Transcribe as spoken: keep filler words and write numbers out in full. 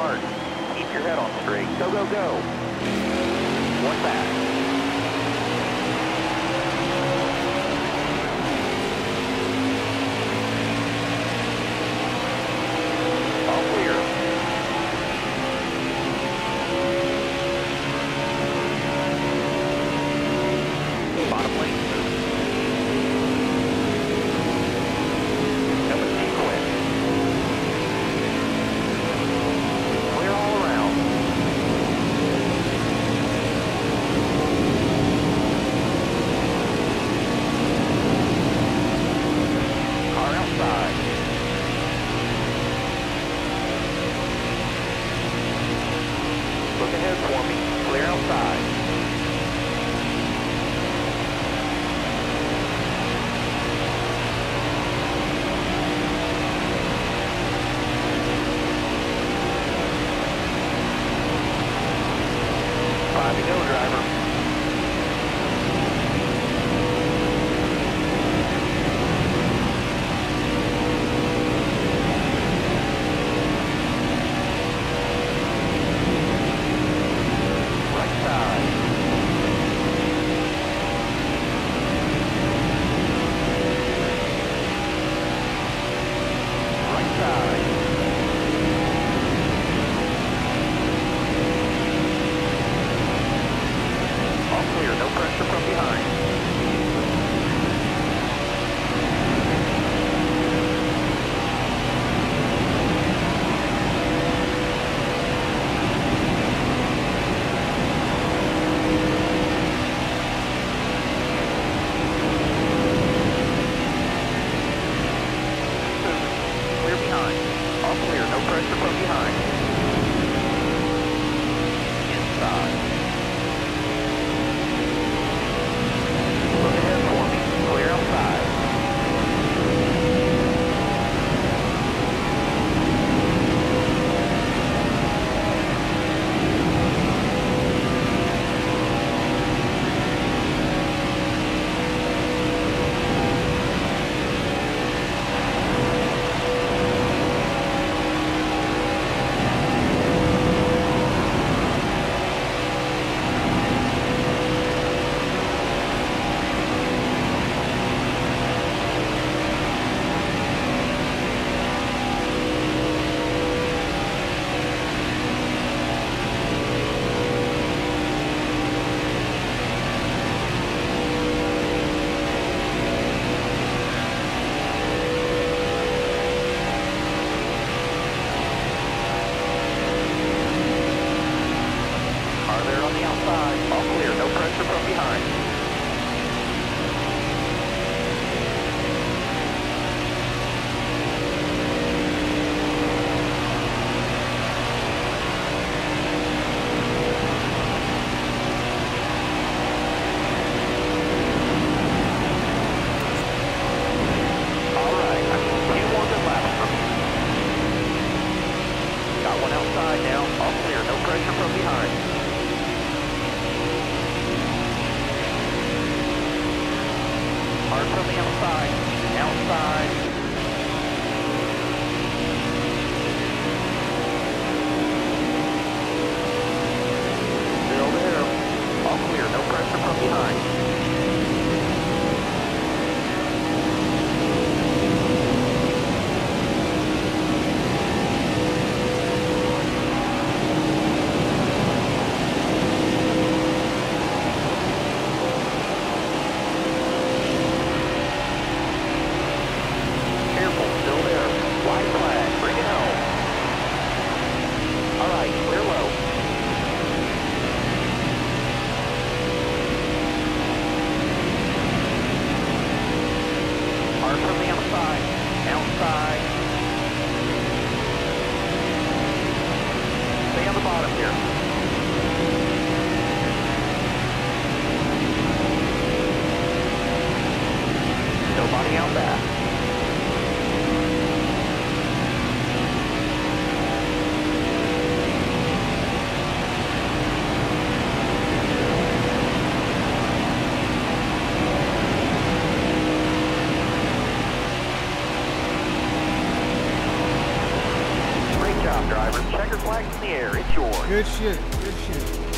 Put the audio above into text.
hard. Keep your head on straight. Go, go, go. One back. All clear. Bottom lane. Coming sequence. Clear all around. Car outside. Look ahead for me. Clear outside. Five to go, driver. Right side. Right side. All clear, no pressure from behind. Clear behind. All clear, no pressure from behind. Inside. Look ahead for me. Clear outside. Car there on the outside. All clear, no pressure from behind. All right, I need two more good laps from you. Got one outside now. All clear, no pressure from behind. Hard from the outside. Outside. Still there. All clear, no pressure from behind. Careful, still there. White flag, bring it home. All right, clear low. Hard from the outside. Outside. Stay on the bottom here. Nobody out back. Checker flags in the air. It's yours. Good shit. Good shit.